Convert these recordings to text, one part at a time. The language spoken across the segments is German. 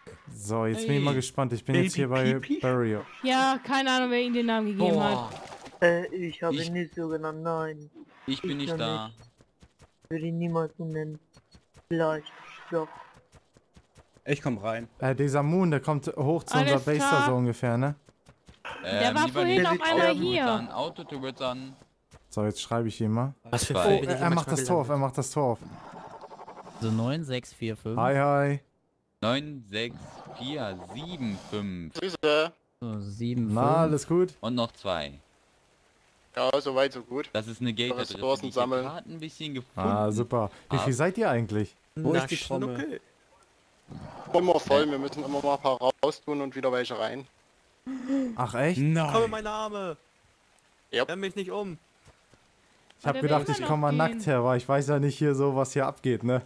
So, jetzt bin ich mal gespannt. Ich bin jetzt hier bei Burial. Ja, keine Ahnung, wer ihm den Namen gegeben hat. Ich habe ihn nicht so genannt, nein. Ich bin nicht da. Ich würde ihn niemals so nennen. Vielleicht, doch. Ich komm rein. Dieser Moon, der kommt hoch zu unserer Base da so ungefähr, ne? Der war vorhin auf einmal hier. Autoturrets an. So, jetzt schreibe ich ihm mal. Was für Oh, er macht das Tor auf, er macht das Tor auf. So 9645. Hi, hi. 96475. Grüße. So 7. Na, alles gut? Und noch 2. Ja, soweit, so gut. Das ist eine Gate-Adresse, Ressourcen sammeln. Ich hab ein bisschen gefunden. Ah, super. Wie viel seid ihr eigentlich? Wo ist die Trommel? Immer voll, wir müssen immer mal ein paar raustun und wieder welche rein. Ach, echt? Nein. Komm, mein Arme! Ja. Renn mich nicht um! Ich hab gedacht, ich komme mal nackt her, weil ich weiß ja nicht hier so, was hier abgeht, ne?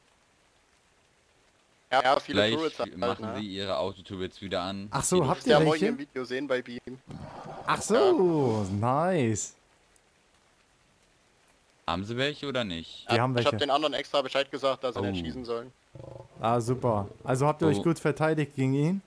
Ja, viele Vielleicht Turrets machen halt, sie ihre Autoturrets wieder an. Ach so, habt ne? Ja, ihr morgen welche? im Video sehen bei Beam. Ach so, nice. Haben sie welche oder nicht? Wir haben Ich welche. hab den anderen extra Bescheid gesagt, dass sie nicht schießen sollen. Ah, super. Also habt ihr euch gut verteidigt gegen ihn?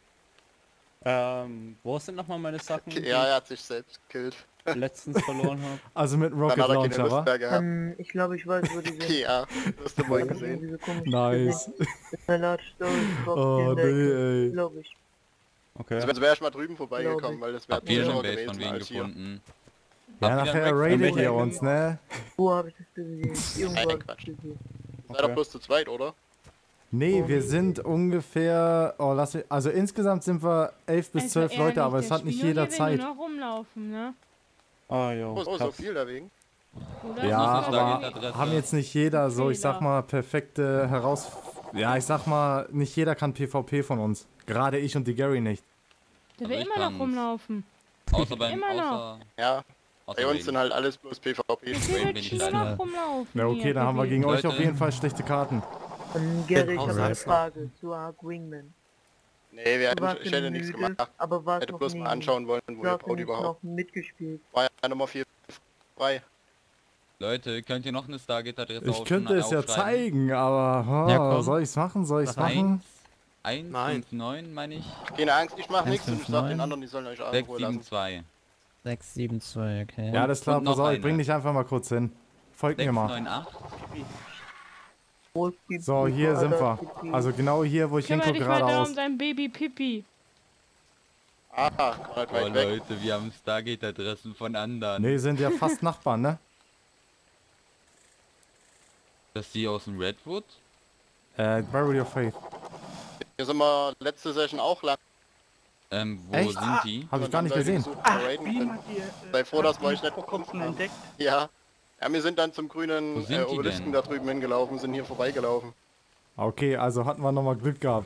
Wo sind nochmal meine Sachen? Ja, er hat sich selbst gekillt. Die ich letztens verloren habe. Also mit einem Rocket Dann hat er keine Launcher, Lust wa? mehr gehabt. Ich glaube, ich weiß, wo die sind. Ja, das hast du vorhin gesehen. Nice. Oh, nee, ey. Glaube ich. Okay. Also wäre ich mal drüben vorbeigekommen, weil das wäre Habt ihr eine sicherer Base von gewesen wem als hier. gefunden? Ja, Habt ihr nachher einen Rack raidet von ihr welchen? uns, ne? Wo habe ich das gesehen? Irgendwo Nein, hab ich Quatsch. das gesehen. Seid doch bloß zu zweit, oder? Nee, wir sind ungefähr, also insgesamt sind wir 11 bis 12 Leute, aber es hat nicht jeder Zeit. Nur noch rumlaufen, ne? Ah, jo. Oh, so viel dagegen. Oder? Ja, Das ist eine aber Targetadresse. haben jetzt nicht jeder so, ich sag Fehler. mal, perfekte Ja, ich sag mal, nicht jeder kann PvP von uns. Gerade ich und die Gary nicht. Der Aber will ich immer noch kann's. rumlaufen. Außer beim... Immer noch. Außer, Ja, außer bei uns Raiden. sind halt alles bloß PvP. Der Raiden will bin jetzt ich nur leider. noch rumlaufen. Na okay, hier, dann haben wir Baby. gegen euch Leute. auf jeden Fall schlechte Karten. Gary, ich habe eine Hausreis. Frage zu Ark Wingman. Nee, Du warst ich hätte nichts müde, gemacht. aber warst Hätte noch bloß nie. mal anschauen wollen, wo Du ihr hast baut nicht überhaupt. noch mitgespielt. War ja Nummer 4 frei. Leute, könnt ihr noch eine Stargate-Adresse Ich könnte es ja aufschreiben? zeigen, aber Ja, komm. soll ich's machen? Soll ich's machen? 159 meine ich. Keine Angst, ich mach nichts und ich sag 159. den anderen, die sollen euch auch in Ruhe lassen. 672. 672, okay. Ja, das ist klar, Und noch pass auf, ich eine. bring dich einfach mal kurz hin. Folgt mir mal. 698. So, hier sind wir. Also genau hier, wo ich Kümmere hingucke, dich mal da um geradeaus. dein Baby Pipi. Ah, halt Oh weit weg. Leute, wir haben Stargate-Adressen von anderen. Nee, sind ja fast Nachbarn, ne? Das die aus dem Redwood? Burial of Faith. Hier sind wir letzte Session auch lang. Wo Echt? sind die? Hab ich gar nicht gesehen. Sei froh, dass wir euch nicht Kopfen entdeckt. Ja. Ja, wir sind dann zum grünen Wo sind die Obelisken denn? da drüben hingelaufen, sind hier vorbeigelaufen. Okay, also hatten wir nochmal Glück gehabt.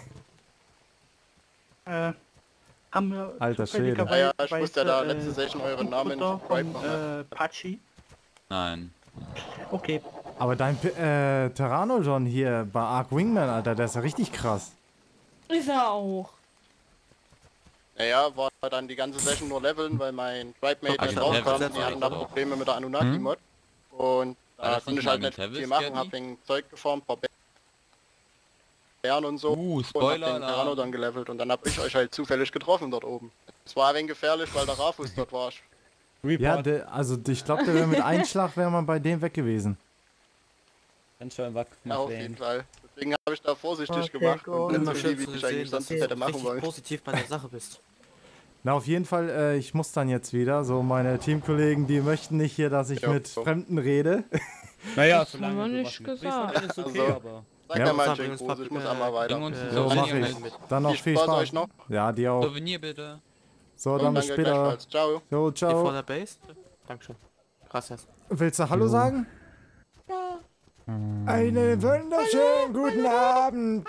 Haben wir Alter Schwede. Ja, ja, ich wusste ja da letzte Session euren Namen von schreiben noch nicht. Pachi. Nein. Okay. Aber dein Pteranodon hier bei Ark Wingman, Alter, der ist ja richtig krass. Ist er auch. Naja, war dann die ganze Session nur leveln, weil mein Tribemate Okay, nicht rauskam. Level Die hatten da auch. Probleme mit der Anunnaki-Mod. Und War da das konnte nicht ich halt mal nicht mit viel Tavis, machen, Gabby? hab wegen Zeug geformt, paar Bären und so. Und hab Spoiler den Pteranodon gelevelt und dann hab ich euch halt zufällig getroffen dort oben. Es war ein wenig gefährlich, weil der Rafus dort war. Ja, also ich glaube, der wäre mit Einschlag wäre man bei dem weg gewesen. Ganz schön wack. Ja, auf jeden Fall. Deswegen habe ich da vorsichtig Okay, gemacht cool. und nicht Immer so schön viel, zu wie ich sehen, eigentlich dass sonst du hätte machen richtig wollen. positiv bei der Sache bist. Na, auf jeden Fall, ich muss dann jetzt wieder. So, meine Teamkollegen, die möchten nicht hier, dass ich Ja, mit so. Fremden rede. Naja, Das haben wir solange du nicht was mitbringst, gesagt. dann ist okay, Also, aber... Sag Ja, mir mal was einen haben wir schönen Gruß, ich muss uns einmal weiter. Bring uns ein So, mach Souvenir ich. mit. Dann noch viel Spaß. euch noch. Ja, dir auch. Souvenir bitte. So, dann Und bis danke später. gleichfalls. Ciao. Jo, Hier vor ciao. der Base? Dankeschön. Gracias. Willst du Hallo sagen? Ja. Einen wunderschönen guten Abend.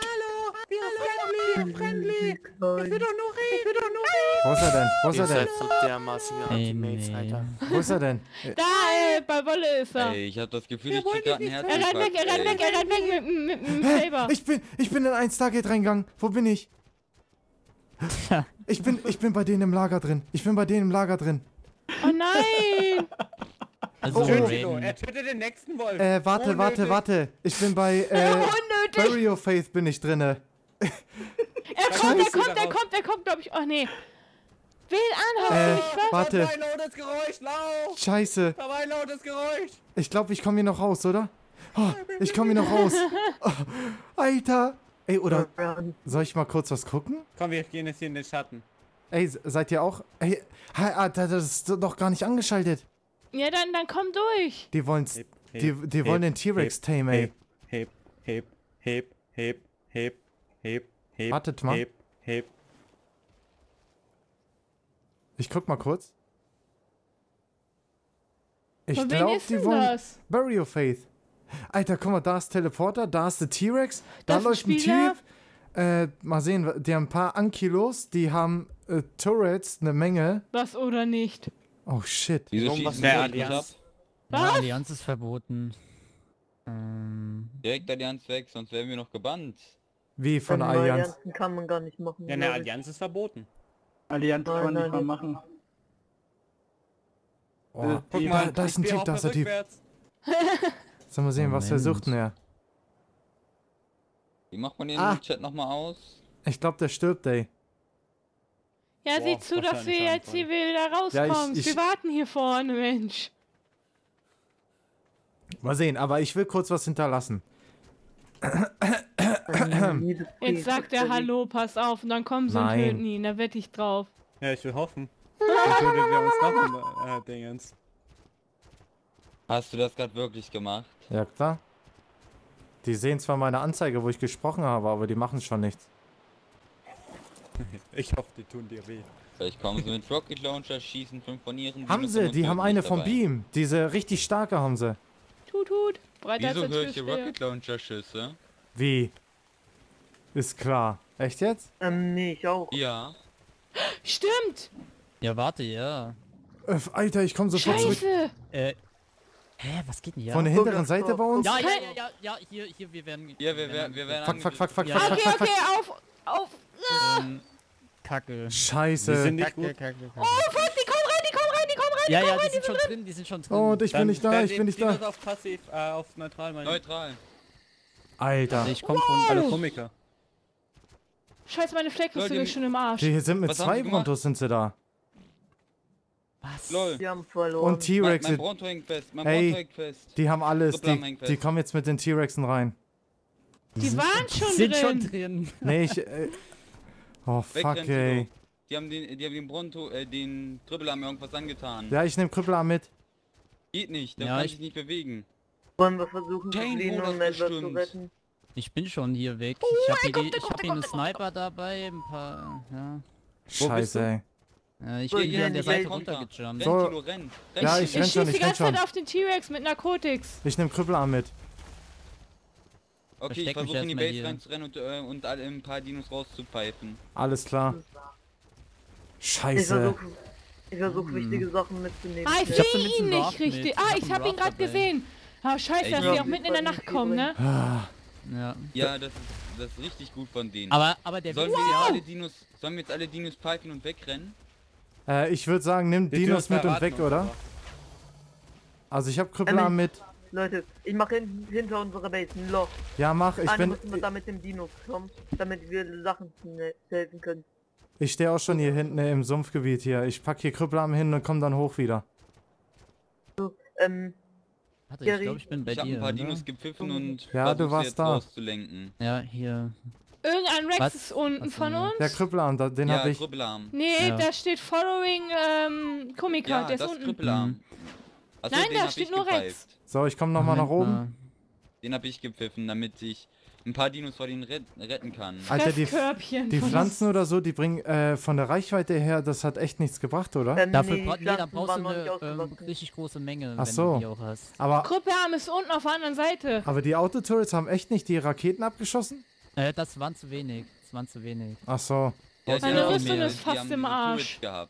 Wo ist er denn? Wo ist Ihr er denn? seid so dermaßen Anti-Mates, Alter. Wo ist er denn? Da, bei Wolle ist er. Ey, ich hab das Gefühl, ich krieg grad ein Er rennt weg, er rennt weg, er rennt weg mit dem Saber. Ich bin in ein Stargate reingegangen. Wo bin ich? Ich bin bei denen im Lager drin. Ich bin bei denen im Lager drin. Oh nein! Also, Tilo, Raiden. er tötet den nächsten Wolf. Warte. Ich bin bei Unnötig! Burial of Faith bin ich drinne. Er Der kommt, glaube ich. Oh, nee. Wähl an, hast du mich was? Warte. Dabei lautes Geräusch, lauf! Scheiße. Dabei lautes Geräusch! Ich glaube, ich komme hier noch raus, oder? Oh, ich komme hier noch raus. Oh, Alter. Ey, oder soll ich mal kurz was gucken? Komm, wir gehen jetzt hier in den Schatten. Ey, seid ihr auch? Ey, das ist doch gar nicht angeschaltet. Ja, dann komm durch. Die wollen's. Die wollen den T-Rex tamen, ey. Heb. Wartet mal. Heb. Ich guck mal kurz. Ich Von wem glaube, ist die denn wollen. das? Bury Your Faith. Alter, guck mal, da ist Teleporter, da ist der T-Rex, da Das ist ein läuft ein Spieler? Typ. Mal sehen, die haben ein paar Ankylos, die haben Turrets, eine Menge. Was oder nicht? Oh shit. Wieso Irgendwas schießen der wir Allianz. nicht ab? Ja, Was? Allianz ist verboten. Direkt Allianz weg, sonst wären wir noch gebannt. Wie von der Allianz. Allianzen kann man gar nicht machen. Ja, eine glaub ich. Allianz ist verboten. Allianz kann man Nein, nicht mal nein. machen. Oh, Guck da, mal, da ist ein ich Typ, spiel da ist der auch Typ. rückwärts. Sollen wir sehen, was Moment. versucht denn er? Wie macht man den Ah. im Chat nochmal aus? Ich glaube, der stirbt, ey. Ja, Boah, sieh zu, dass wahrscheinlich wir jetzt Schadenfreude. hier wieder rauskommst. ich- Wir warten hier vorne, Mensch. Mal sehen, aber ich will kurz was hinterlassen. Jetzt sagt er Hallo, pass auf, und dann kommen sie und Nein. töten ihn, da wette ich drauf. Ja, ich will hoffen. Dann tötet wir uns noch ein Dingens. Hast du das gerade wirklich gemacht? Ja, klar. Die sehen zwar meine Anzeige, wo ich gesprochen habe, aber die machen schon nichts. Ich hoffe, die tun dir weh. Vielleicht kommen sie mit Rocket Launcher, schießen 5 von ihren. Haben Dinos sie, und die haben töten eine dich vom dabei. Beam. Diese richtig starke haben sie. Tut. Breiter Wieso als höre der ich hier Türsteher. Rocket Launcher Schüsse? Wie? Ist klar. Echt jetzt? Nee, ich auch. Ja. Stimmt! Ja, warte, ja. Alter, ich komme sofort zurück. Scheiße! Hä, was geht denn hier? Von der hinteren Seite bei uns? Ja, hier, wir werden... Ja, wir werden Fuck. Ja. Okay, Fuck. auf! Kacke. Scheiße. Die sind nicht gut. Kacke. Oh, fuck, die kommen rein! Ja, die sind schon drin, Und ich bin nicht da, ich bin nicht da. Dinos auf passiv, auf neutral, meine ich. Neutral. Alter. Ich komm von... Alle Komiker. Scheiße, meine Fleckrüstung Leute, ist schon im Arsch. Die sind mit Was haben 2 sie gemacht? Brontos sind sie da. Was? Lol. Die haben verloren. Und T-Rex, Mein Bronto hängt fest. Mein Ey. Bronto hängt fest. die haben alles. Triple hängt Die fest. kommen jetzt mit den T-Rexen rein. Die waren schon sind drin. schon drin. Nee, ich... Oh, fuck, Wegrennen, ey. Tilo. Die haben den Bronto, den Triple haben mir irgendwas angetan. Ja, ich nehme Krüppelarm mit. Geht nicht, der Ja, kann ich- sich nicht bewegen. Wollen wir versuchen zu Jane, fliehen, wo um das etwas zu bestimmt. retten? Ich bin schon hier weg. Ich hab hier einen Sniper dabei, ein paar... Ja. Scheiße, ey. Ich So, bin hier an der Jenny, Seite Jenny. runtergejumpt. Renn, So. Tilo, renn. Ja, Renn, ich Tilo. renn schon, schieß die ich renn ganze Zeit schon. auf den T-Rex mit Narkotics. Ich nehme Krüppelarm mit. Okay, ich Versteck mich versuche in die erstmal Base hier. reinzurennen und alle ein paar Dinos rauszupfeifen. Alles klar. Ich Scheiße. versuche wichtige Sachen mitzunehmen. Ah, ich hab sehe zumindest ihn einen nicht Raft richtig. mit. Ah, Ich hab ich einen hab ihn Raft gerade dabei. gesehen. Ah, scheiße, Ey, dass ja. die auch mitten in der Nacht kommen, ne? Ja. Ja, das ist richtig gut von denen. Aber der Sollen Witz wir, ist sollen wir jetzt alle Dinos pfeifen und wegrennen? Ich würde sagen, nimm Die Dinos Dinos mit und verraten weg, uns oder? aber. Also ich habe Krüppelarm mit. Leute, ich mache hinter unserer Base ein Loch. Ja, mach. Ich Einer müssen wir bin... da mit dem Dino kommen, damit wir Sachen helfen können. Ich stehe auch schon hier hinten im Sumpfgebiet hier. Ich pack hier Krüppelarm hin und komm dann hoch wieder. Warte, ich glaube, ich bin bei Ich habe dir. ein paar oder? Dinos gepfiffen und Ja, du versuch sie warst jetzt da. rauszulenken. Ja, hier. Irgendein Rex Was? ist unten Was von denn? uns. Der Krüppelarm, den Ja, hab ich... Krüppelarm. Nee, Ja. da steht Following Komiker, Ja, der ist das unten. Krüppelarm. Achso, Nein, den da hab steht ich nur gepfeift. Rex. So, ich komme nochmal nach Moment oben. mal. Den habe ich gepfiffen, damit ich ein paar Dinos vor denen retten kann. Alter, Fresskörbchen die von Pflanzen oder so, die bringen von der Reichweite her, das hat echt nichts gebracht, oder? Dafür die da Pflanzen brauchst waren du noch nicht eine ausgewachsen. richtig große Menge, Ach wenn so. du die auch hast. Aber, Krüppelarm ist unten auf der anderen Seite. aber die Autoturrets haben echt nicht die Raketen abgeschossen? Das waren zu wenig. Ach so. Ja, Meine haben Rüstung mehr- ist die fast haben im diese Arsch. Turrets Gehabt.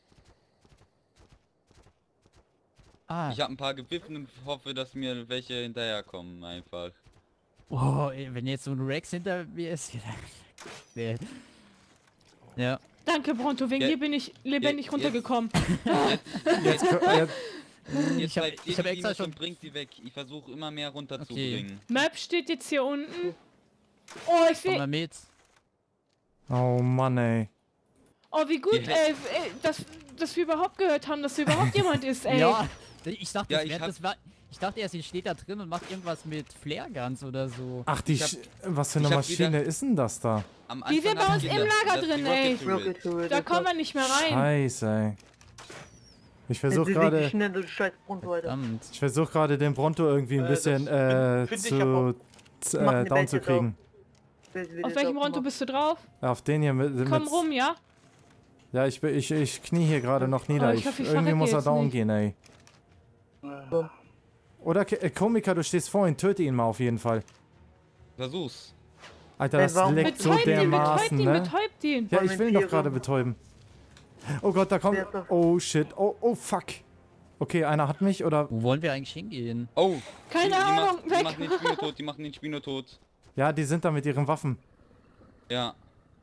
Ah, Ich habe ein paar gepfiffen und hoffe, dass mir welche hinterherkommen einfach. oh, ey, wenn jetzt so ein Rex hinter mir ist. Nee. Ja. Danke, Bronto, wegen Ja, dir bin ich lebendig jetzt- runtergekommen. Jetzt, Ich hab bleibt extra Dinos schon- und bringt sie weg. Ich versuche immer mehr runterzubringen. Map steht jetzt hier unten. Oh, ich Komm sehe... mal mit. Oh Mann, ey. Oh, wie gut, Ja. ey, dass wir überhaupt gehört haben, dass hier überhaupt jemand ist, ey. Ja, ich dachte, Ja, ich dachte erst, sie steht da drin und macht irgendwas mit Flare-Guns oder so. Ach, was für eine ich hab Maschine wieder- ist denn das da? Am Die sind Anfang bei hab uns ich im gedacht, Lager das ist die drin, ey. Rocket Turret. Rocket Turret. Da kommen wir nicht mehr rein. Scheiße, ey. Ich versuche Beweg dich gerade... schnell, du scheiß Bronto, Alter. Verdammt. Ich versuche gerade den Bronto irgendwie ein bisschen find ich aber- Mach eine down Welt zu jetzt kriegen. Auf welchem Ronto bist du drauf? Auf den hier mit... Komm rum, ja? Ja, ich knie hier gerade noch nieder. Oh, ich hoffe, ich irgendwie verrecke muss er jetzt down nicht. gehen, ey. Oder Komiker, du stehst vor ihn, töte ihn mal auf jeden Fall. Versuch's. Alter, Ey, das warum- leckt so Betäubt ihn, dermaßen, betäubt ihn, ne? betäubt ihn. Ja, ich will ihn doch Vampire. gerade betäuben. Oh Gott, da kommt... Wer ist das? Oh shit, oh fuck. Okay, einer hat mich, oder... Wo wollen wir eigentlich hingehen? Oh. Keine Ahnung, Die weg. machen den Spino tot, die machen den Spino tot. Ja, die sind da mit ihren Waffen. Ja.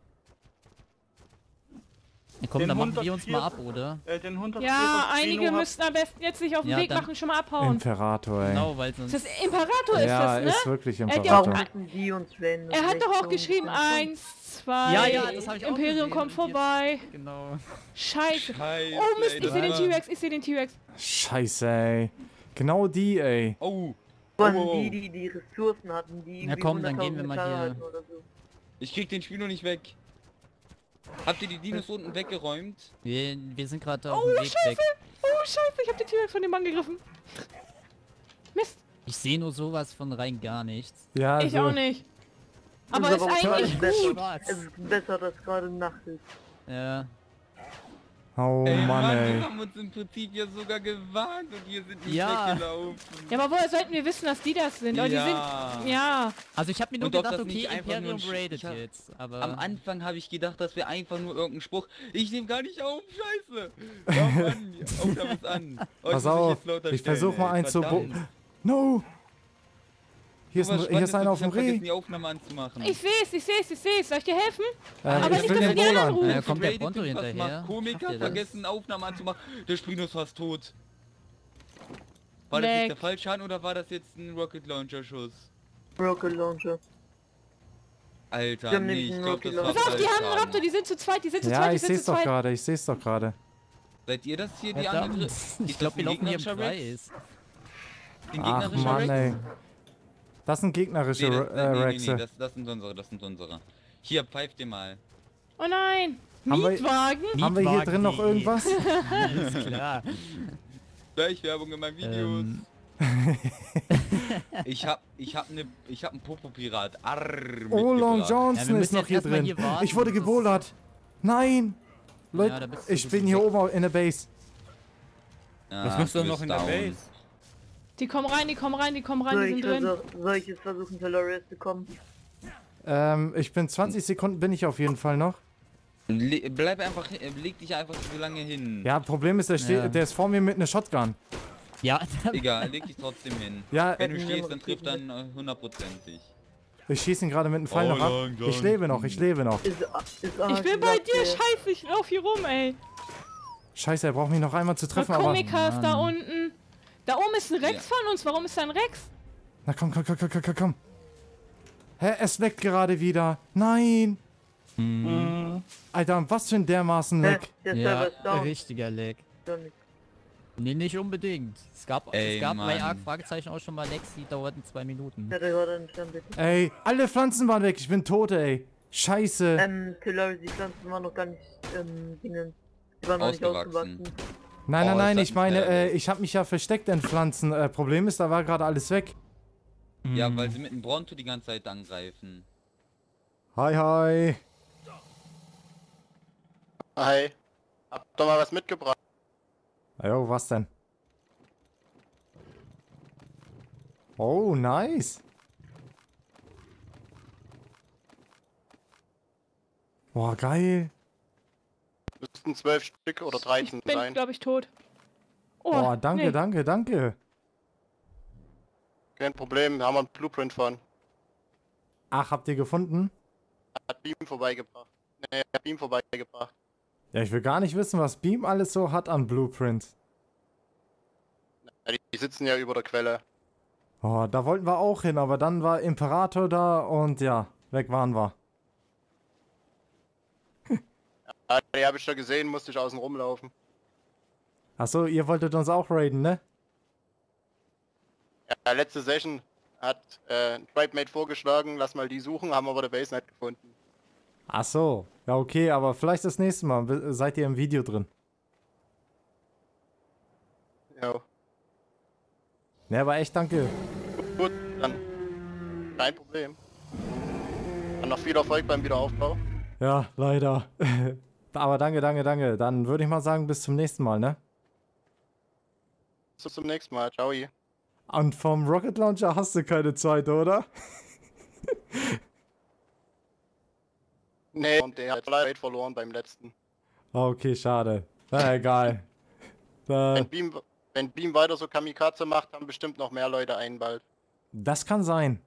Ja, komm, Den dann machen Hund wir uns hat mal vier- ab, oder? Den 104 Ja, von einige Spino hat- müssten am besten jetzt sich auf den Ja, Weg dann- machen, schon mal abhauen. Imperator, ey. Genau, weil sonst... Das Imperator ist Ja, das, ne? ist wirklich hat ja Imperator. auch- Warum müssen die uns wählen? Er hat doch auch geschrieben, 1, 2, Ja, ja, das hab ich auch Imperium gesehen. kommt vorbei. Genau. Scheiße. Scheiße. Oh Mist, ey, ich das sehe den war- T-Rex, ich sehe den T-Rex. Scheiße, ey. Genau die, ey. Oh. Waren Oh, oh, oh. die Ressourcen hatten, die Ja, irgendwie komm, dann 100.000 gehen wir mal Metall hier. halten oder so. Ich krieg den Spino nicht weg. Habt ihr die Dinos unten weggeräumt? Wir sind gerade auf dem Weg weg. Oh Scheiße, ich hab den T-Rex von dem Mann gegriffen. Mist, Ich sehe nur sowas von rein gar nichts. Ja, ich also, auch nicht. Aber Das ist aber auch eigentlich besser. gut. Schwarz. Es ist besser, dass gerade Nacht ist. Ja. Oh Mann, wir ey. haben uns im Prinzip ja sogar gewarnt und wir sind nicht Ja. weggelaufen. Ja, aber woher sollten wir wissen, dass die das sind? Oh, die Ja. sind. Ja. Also ich habe mir nur Und ob gedacht, das okay, nicht einfach nur Imperium ein raidet ich hab- jetzt. Aber Am Anfang habe ich gedacht, das wäre einfach nur irgendein Spruch. Ich nehme gar nicht auf, scheiße. Oh Mann, Aufnahme ist an. Oh, Pass muss mich auf, jetzt lauter ich stellen, versuch mal ey, einen zu... verdammt. No! Hier ist, Guck mal, hier ist spannend einer auf ich dem hab vergessen, Reh. die Aufnahme anzumachen. Ich seh's, ich seh's, ich seh's. Soll ich dir helfen? Aber Aber ich nicht, will dass den wir die Wohl anrufen. Ja, kommt der Rated Bronto sind, was hinterher? macht Komiker Schafft ihr das? vergessen, Aufnahme anzumachen. Der Spino ist fast tot. War das Weg. jetzt der Fallschaden oder war das jetzt ein Rocket Launcher Schuss? Rocket Launcher. Alter, Wir haben nee, nämlich ich einen glaube, Rocket das war Pass auf, die haben einen Fallschaden. Raptor, die sind zu zweit, die sind zu Ja, zweit, die ich sind seh's zu doch zweit. gerade, ich seh's doch gerade. Seid ihr das hier, die verdammt. andere? Ich glaube, wir laufen hier im Kreis. Den Ach gegnerischen Mann, Rex? ey. Das sind gegnerische Rexe. das sind unsere. Hier, pfeift ihr mal. Oh nein! Haben wir- Mietwagen? Haben wir hier Mietwagen.de. drin noch irgendwas? Ist klar. Gleich Werbung in meinen Videos. Ich hab einen Popo-Pirat. Oh, Long Ja, Johnson wir ist müssen noch jetzt hier erstmal drin. hier warten, Ich wurde bis es- gebowlert. Nein! Ja, da Leute, bist du ich bin gut hier weg. oben in der Base. Was machst du noch in der Base? Die kommen rein, die kommen rein, die kommen rein, Soll die ich, sind drin. soll ich jetzt versuchen, Valorius zu kommen? Ich bin 20 Sekunden bin ich auf jeden Fall noch. Bleib einfach, leg dich einfach so lange hin. Ja, Problem ist, Ja. der ist vor mir mit einer Shotgun. Ja, Egal, leg dich trotzdem hin. Ja, Wenn du stehst, dann trifft dann 100%ig. ich schieße ihn gerade mit einem Pfeil noch ab. Long Ich lebe noch, ich lebe noch. Ist Ich bin bei dir, scheiße, ich lauf hier rum, ey. Scheiße, er braucht mich noch einmal zu Der treffen, aber... Komiker ist da Mann. unten. Da oben ist ein Rex von uns, warum ist da ein Rex? Na komm, komm, komm, komm, komm, komm. Hä, es leckt gerade wieder. Nein. Alter, was für ein dermaßen Leck. Der ja, Server ist down. richtiger Lag. Doch nicht. Nee, nicht unbedingt. Es gab Ey, bei Mann. Arc Fragezeichen auch schon mal Lags, die dauerten 2 Minuten. Der hat gerade einen Stand, bitte. Ey, alle Pflanzen waren weg. Ich bin tot, ey. Scheiße. Tillary, die Pflanzen waren noch gar nicht, Dingen. Die waren noch nicht Ausgewachsen. ausgewachsen. Nein, nein, Oh, nein, ist ich das meine, ärgerlich. ich habe mich ja versteckt in Pflanzen. Problem ist, da war gerade alles weg. Ja, weil sie mit dem Bronto die ganze Zeit angreifen. Hi, hi. Hi. Hab doch mal was mitgebracht. Jo, was denn? Oh, nice. Boah, geil. Müssten 12 Stück oder 13 Bin, sein. glaube ich, tot. Oh, Boah, danke, nee. danke, danke. Kein Problem, haben wir einen Blueprint von. Ach, habt ihr gefunden? Hat Beam vorbeigebracht. Nee, hat Beam vorbeigebracht. Ja, ich will gar nicht wissen, was Beam alles so hat an Blueprints. Ja, die sitzen ja über der Quelle. Oh, da wollten wir auch hin, aber dann war Imperator da und ja, weg waren wir. Ah, die habe ich schon gesehen, musste ich außen rumlaufen. Achso, ihr wolltet uns auch raiden, ne? Ja, letzte Session hat Tribemate vorgeschlagen, lass mal die suchen, haben aber der Base nicht gefunden. Achso. Ja, okay, aber vielleicht das nächste Mal. Seid ihr im Video drin? Ja. Ne, aber echt danke. Gut, dann kein Problem. Dann noch viel Erfolg beim Wiederaufbau. Ja, leider. Aber danke. Dann würde ich mal sagen, bis zum nächsten Mal, ne? Bis zum nächsten Mal. Ciao. Und vom Rocket Launcher hast du keine Zeit, oder? Nee, und der hat leider verloren beim letzten. Okay, schade. Na, egal. Wenn Beam weiter so Kamikaze macht, haben bestimmt noch mehr Leute einen bald. Das kann sein.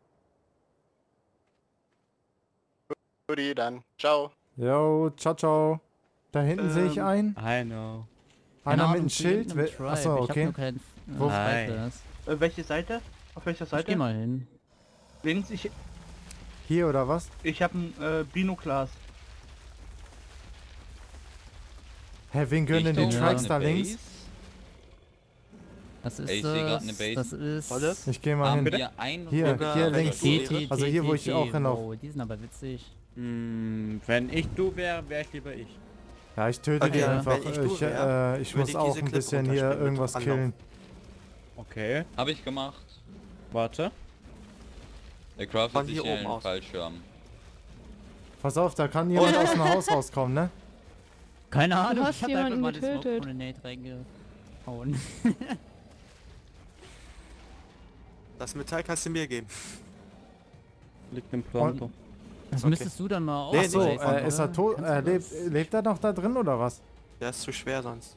Guti, dann. Ciao. Jo, ciao. Da hinten sehe ich einen. I know. Einer mit Ahnung, einem ich bin Schild. in einem Tribe. Achso, Ich hab okay. nur keinen Wo- Fighters. Welche Seite? Auf welcher Ich geh Seite? mal hin. Links, Hier oder was? ich habe ein Binoglas. Hä, wen gönnen denn die Richtung Trikes da links? Das ist Ey, ich seh grad ne das. Base. Das ist. Warte. Ich gehe mal Haben hin. wir einen Hier, Sogar hier wenn links. ich TT, Also hier, wo ich auch hinlaufe. Oh, die sind aber witzig. Wenn ich du wäre, wäre ich lieber ich. Ja, ich töte Okay, die einfach. wenn ich du wär, Ich würde muss ich auch diese ein Klippe bisschen hier runterspringen mit irgendwas Anlauf. killen. Okay, Hab ich gemacht. warte. Der craftet Von sich hier hier oben einen aus. Fallschirm. Pass auf, da kann jemand aus dem Haus rauskommen, ne? Keine Ahnung, hast ich hab jemanden einfach mal das getötet. Grenade reingehauen. Das Metall kannst du mir geben. Liegt im Pronto. Das Okay. müsstest du dann mal Nee, Ach so, ausreißen, ist er oder? tot? Kannst du das? Lebt er noch da drin oder was? Der ist zu schwer sonst.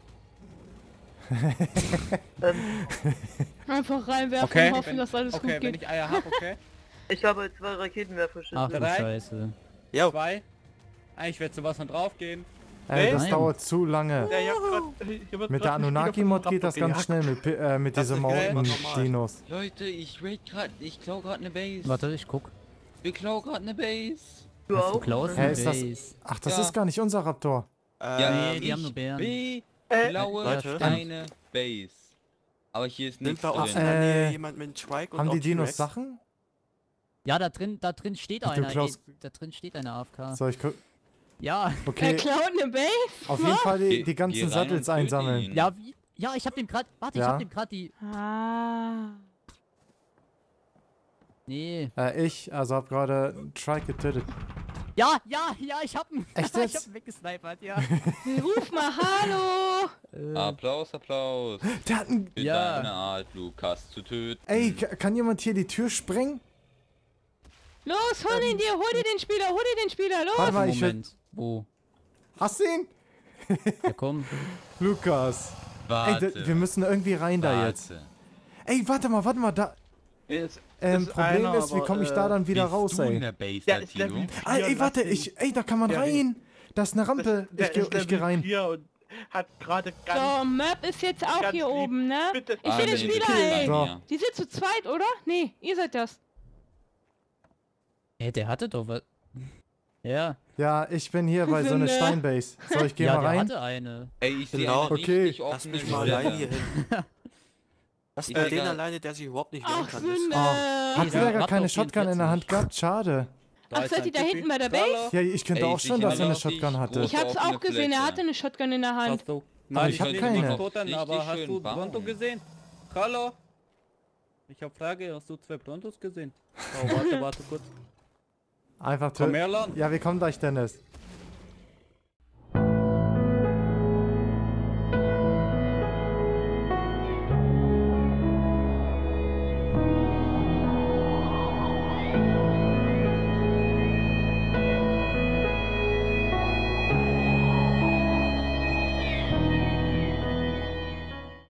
Einfach reinwerfen Okay, und hoffen, dass alles okay, gut wenn geht. ich Eier habe, okay. Ich habe 2 Raketenwerferschüsse. Ach du Drei. Scheiße. Jo. 2. Ich werde sowas von drauf gehen. Das Nein. dauert zu lange. Der jagt grad, hier wird Mit grad der ein Spieler Anunnaki-Mod vom geht das Raptor ganz gejagt. schnell mit Das diesen ist geil, Mountain-Dinos. Leute, ich klau grad ne Base. Warte, ich guck. Wir klau grad ne Base. Du Du auch? klaust Hä, eine ist das- Base. Ach, das Ja. ist gar nicht unser Raptor. Ja, nee, die haben nur Bären. Blaue, Leute. kleine Base. Aber hier ist nichts Nimmt da auch in drin. der Nähe jemand mit einem Trike und Haben auch die Dinos T-Rex? Sachen? Ja, da drin steht Ach, du einer. Ey, klaust- da drin steht eine AFK. So, ich guck. Ja, Er Okay, klaut eine Base? auf jeden Fall die Geh ganzen rein Sattles und töte einsammeln. ihn. ja, wie? Ja, ich hab dem grad. Warte, ich Ja. hab dem grad die. Ah. Nee. Ich, also hab gerade einen Trike getötet. Ja, ich hab ihn. Echt Ich jetzt? hab ihn weggesnipert, ja. Ruf mal Hallo! Applaus, Applaus. Der hat einen... Für Ja. deine Art, Lukas, zu töten. Ey, kann jemand hier die Tür sprengen? Los, hol ihn dir, hol dir den Spieler, los! Warte mal, ich will... Moment. Wo? Hast du ihn? Ja, komm. Lukas. Ey, Warte. wir müssen irgendwie rein da jetzt. Warte. Ey, warte mal, da... Ist Problem einer, ist, wie aber, komme ich da dann wieder Bist raus, du in ey? der Base, Der da, ist Tilo? Level Ah, ey, 4, warte, lass ihn. ey, da kann man Der rein. Da ist eine Rampe. Der Ich geh Level rein. 4 und hat gerade ganz... So, Möb ist jetzt auch ganz hier lieb. oben, ne? Bitte. Ich will den nee, Spieler, bitte ey! bei So. mir. Die sind zu zweit, oder? Nee, ihr seid das. Ey, der hatte doch was. Ja. Ja, ich bin hier bei so einer Sünde. Steinbase. So, ich geh Ja, mal der rein. hatte eine. Ey, ich sehe Genau. eine Okay. richtig Lass offene mich mal Stelle. allein hier hin. Lass Ich mir seh den gar- alleine, der sich überhaupt nicht wehren Ach, kann. Sünde! Hat Ja, der gar Raptor keine Shotgun in der 44. Hand gehabt? Schade. Ach, seid ihr da hinten bei der Base? Ja, ich könnte Ey, auch schon, dass er eine sicher Shotgun noch hatte. die Ich hab's offene auch gesehen, er Fläche. hatte eine Shotgun in der Hand. Hast du? Aber Nein, ich hab hab keine. nicht Toten, Richtig aber hast schön du bauen. Pronto gesehen? Hallo? Ich hab Frage, hast du 2 Prontos gesehen? Oh, warte kurz. Einfach Komm töten. her, Lan. Ja, wie kommt euch Dennis?